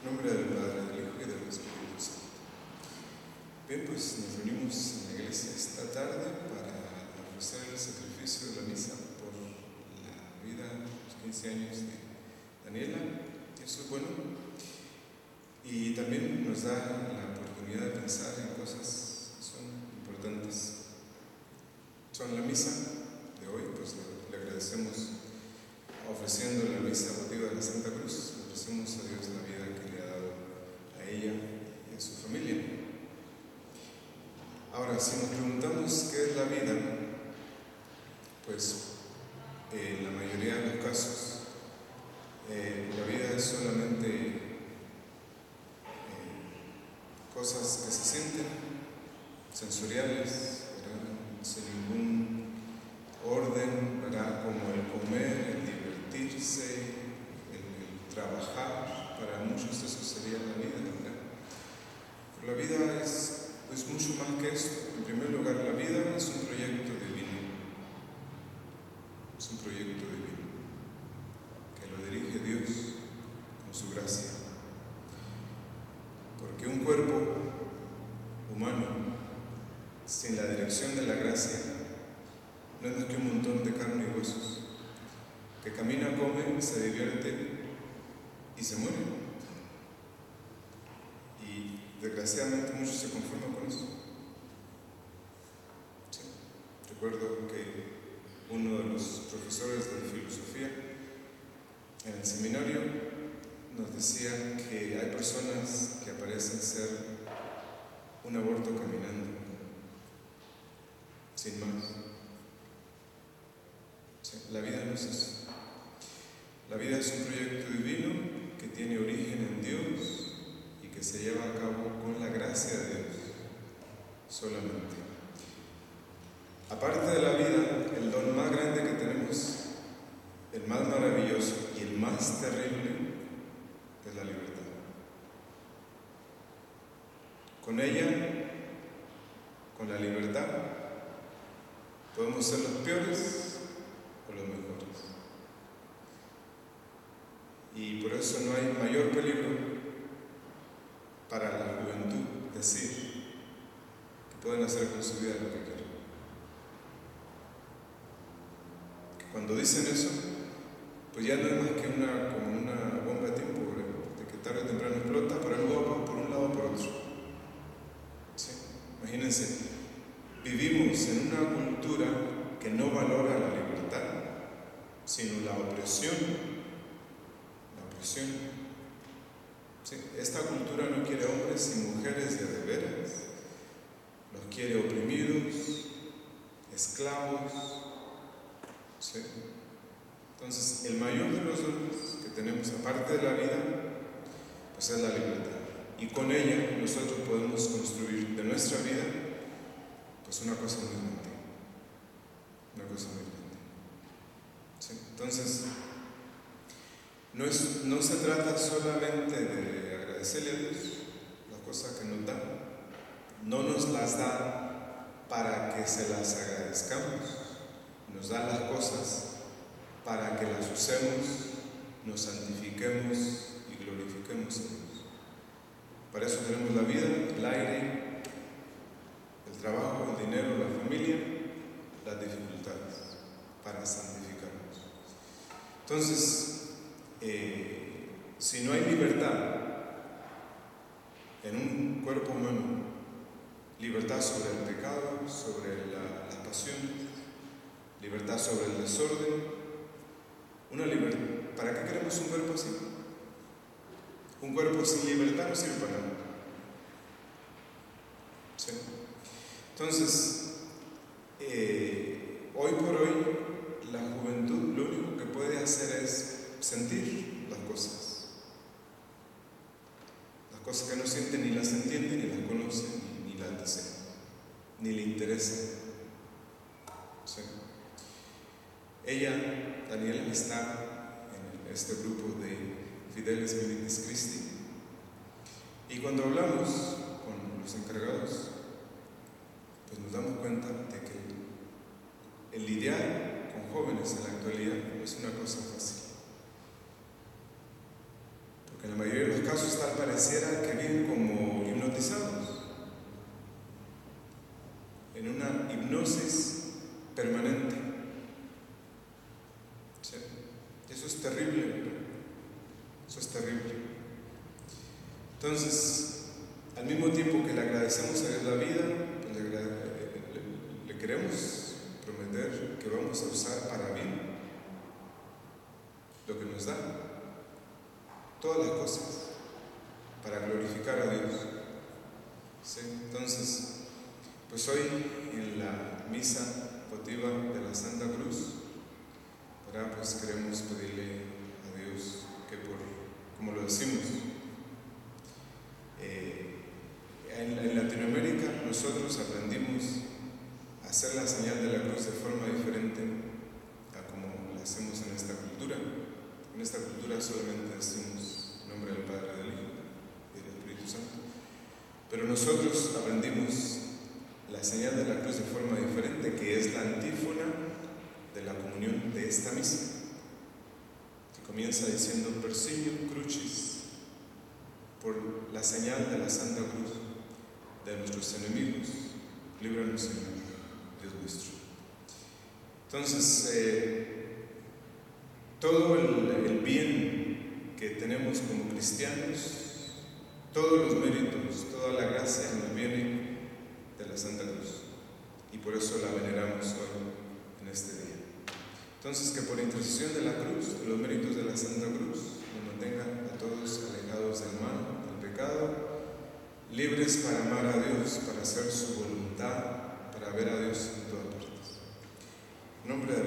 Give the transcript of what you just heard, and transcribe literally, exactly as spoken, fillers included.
nombre del Padre, del Hijo y del Espíritu Santo. Bien, pues nos reunimos en la iglesia esta tarde para ofrecer el sacrificio de la misa por la vida, los quince años de Daniela. Eso es bueno. Y también nos da la oportunidad de pensar en cosas que son importantes. Son la misa de hoy, pues le, le agradecemos ofreciendo la misa votiva de la Santa Cruz, le ofrecemos a Dios la vida que le ha dado a ella y a su familia. Ahora, si nos preguntamos qué es la vida, pues eh, en la mayoría de los casos eh, la vida es solamente eh, cosas que se sienten, sensoriales, ¿verdad? Sin ningún orden, ¿verdad? Como el comer, el divertirse, el, el trabajar. Para muchos eso sería la vida, ¿verdad? Pero la vida es es mucho más que eso. En primer lugar, la vida es un proyecto divino. Es un proyecto divino que lo dirige Dios con su gracia. Porque un cuerpo humano sin la dirección de la gracia no es más que un montón de carne y huesos que camina, come, se divierte y se muere. Y desgraciadamente muchos se conforman con eso. Sí. Recuerdo que uno de los profesores de filosofía en el seminario nos decía que hay personas que parecen ser un aborto caminando, sin más. Sí. La vida no es eso. La vida es un proyecto divino que tiene origen en Dios y que se lleva a cabo con la gracia de Dios solamente. Aparte de la vida, el don más grande que tenemos, el más maravilloso y el más terrible, es la libertad. Con ella, con la libertad, podemos ser los peores o los mejores. Y por eso no hay mayor peligro para la juventud decir que pueden hacer con su vida lo que quieran. Que cuando dicen eso, pues ya no es más que una, como una bomba de tiempo, ¿verdad? De que tarde o temprano explota, pero luego va por un lado o por otro. ¿Sí? Imagínense, vivimos en una cultura que no valora la libertad, sino la opresión. La opresión. Sí, esta cultura no quiere hombres y mujeres de de veras, los quiere oprimidos, esclavos. ¿Sí? Entonces, el mayor de los dones que tenemos, aparte de la vida, pues es la libertad. Y con ella nosotros podemos construir de nuestra vida, pues una cosa muy grande. Una cosa muy grande. ¿Sí? Entonces, No, es, no se trata solamente de agradecerle a Dios las cosas que nos da. No nos las da para que se las agradezcamos. Nos da las cosas para que las usemos, nos santifiquemos y glorifiquemos a Dios. Para eso tenemos la vida, el aire, el trabajo, el dinero, la familia, las dificultades, para santificarnos. Entonces, Eh, si no hay libertad en un cuerpo humano, libertad sobre el pecado, sobre la, las pasiones, libertad sobre el desorden, una libertad. ¿Para qué queremos un cuerpo así? Un cuerpo sin libertad no sirve para nada. ¿Sí? Entonces, eh, hoy por hoy, la juventud lo único que puede hacer es sentir las cosas. Las cosas que no sienten ni las entienden, ni las conocen, ni, ni las desean, ni le interesan. ¿Sí? Ella, Daniela, está en este grupo de Fideles Militis Christi. Y cuando hablamos con los encargados, pues nos damos cuenta de que el lidiar con jóvenes en la actualidad no es una cosa fácil. En la mayoría de los casos está el pareciera que viven como hipnotizados, en una hipnosis permanente. ¿Sí? Eso es terrible, ¿verdad? Eso es terrible. Entonces, al mismo tiempo que le agradecemos a Dios la vida, pues le, le, le, le queremos prometer que vamos a usar para bien lo que nos da, todas las cosas, para glorificar a Dios. ¿Sí? Entonces, pues hoy en la misa votiva de la Santa Cruz, ¿verdad? Pues queremos pedirle a Dios que por, como lo decimos, eh, en, en Latinoamérica nosotros aprendimos a hacer la señal de la cruz de forma diferente a como la hacemos en esta cultura. En esta cultura solamente decimos en nombre del Padre, del Hijo y del Espíritu Santo. Pero nosotros aprendimos la señal de la cruz de forma diferente, que es la antífona de la comunión de esta misa, que comienza diciendo Persignum Crucis, por la señal de la Santa Cruz de nuestros enemigos, líbranos, Señor, Dios nuestro. Entonces, eh, todo el, el bien que tenemos como cristianos, todos los méritos, toda la gracia nos viene de la Santa Cruz, y por eso la veneramos hoy en este día. Entonces, que por intercesión de la cruz, de los méritos de la Santa Cruz, nos mantenga a todos alejados del mal, del pecado, libres para amar a Dios, para hacer su voluntad, para ver a Dios en todas partes. En nombre de